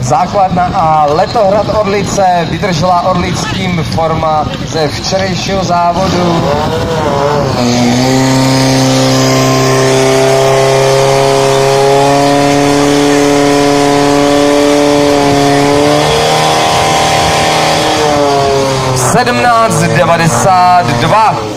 základna a Letohrad Orlice, vydržela Orlickým forma ze včerejšího závodu. (17:92)